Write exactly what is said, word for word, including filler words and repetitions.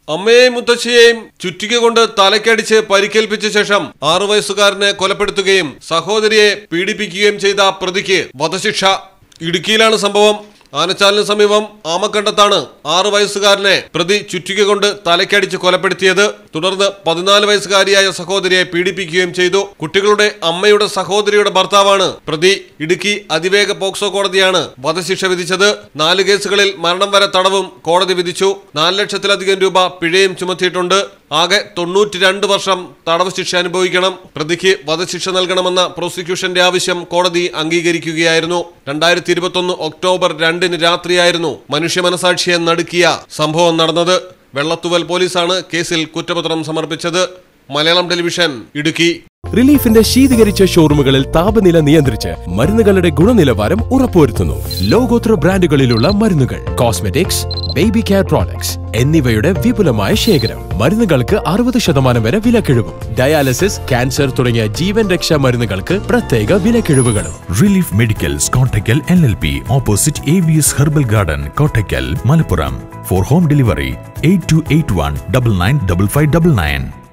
അമ്മയെയും മുത്തശ്ശിയെയും ചുറ്റിക കൊണ്ട് തലക്കടിച്ച് പരിക്കേൽപ്പിച്ച ശേഷം ആറു വയസ്സുകാരനെ കൊലപ്പെടുത്തുകയും സഹോദരിയെ പീഡിപ്പിക്കുകയും ചെയ്ത പ്രതിക്ക് വധശിക്ഷ. ഇടുക്കിയിലാണ് സംഭവം. ആനച്ചാലിന് സമീപം ആമക്കണ്ടത്താണ് ആറു വയസ്സുകാരനെ പ്രതി ചുറ്റിക കൊണ്ട് തലക്കടിച്ച് കൊലപ്പെടുത്തിയത്. തുടർന്ന് പതിനാല് വയസ്സുകാരിയായ സഹോദരിയെ പീഡിപ്പിക്കുകയും ചെയ്തു. കുട്ടികളുടെ അമ്മയുടെ സഹോദരിയുടെ ഭർത്താവാണ് പ്രതി. ഇടുക്കി അതിവേഗ പോക്സോ കോടതിയാണ് വധശിക്ഷ വിധിച്ചത്. നാല് കേസുകളിൽ മരണം വരെ തടവും കോടതി വിധിച്ചു. നാല് ലക്ഷത്തിലധികം രൂപ പിഴയും ചുമത്തിയിട്ടുണ്ട്. ആകെ തൊണ്ണൂറ്റി രണ്ട് വർഷം തടവ് ശിക്ഷ അനുഭവിക്കണം. പ്രതിക്ക് വധശിക്ഷ നൽകണമെന്ന പ്രോസിക്യൂഷന്റെ ആവശ്യം കോടതി അംഗീകരിക്കുകയായിരുന്നു. രണ്ടായിരത്തി ഇരുപത്തി ഒന്ന് ഒക്ടോബർ രണ്ടിന് രാത്രിയായിരുന്നു മനുഷ്യ മനസാക്ഷിയെ നടുക്കിയ സംഭവം നടന്നത്. വെള്ളത്തുവൽ പോലീസാണ് കേസിൽ കുറ്റപത്രം സമർപ്പിച്ചത്. മലയാളം ടെലിവിഷൻ, ഇടുക്കി. റിലീഫിന്റെ ശീതീകരിച്ച ഷോറൂമുകളിൽ താപനില നിയന്ത്രിച്ച് മരുന്നുകളുടെ ഗുണനിലവാരം ഉറപ്പുവരുത്തുന്നു. ലോകോത്തര ബ്രാൻഡുകളിലുള്ള മരുന്നുകൾ, കോസ്മെറ്റിക്സ്, ബേബി കെയർ പ്രോഡക്ട്സ് എന്നിവയുടെ വിപുലമായ ശേഖരം. മരുന്നുകൾക്ക് അറുപത് ശതമാനം വരെ വിലക്കിഴിവും. ഡയാലിസിസ്, ക്യാൻസർ തുടങ്ങിയ ജീവൻ രക്ഷാ മരുന്നുകൾക്ക് പ്രത്യേക വിലക്കിഴിവുകളും. Relief medicals, Kottakkal L L P, opposite A V S herbal garden, Kottakkal, Malappuram. For home delivery eight two eight one double nine double five double nine.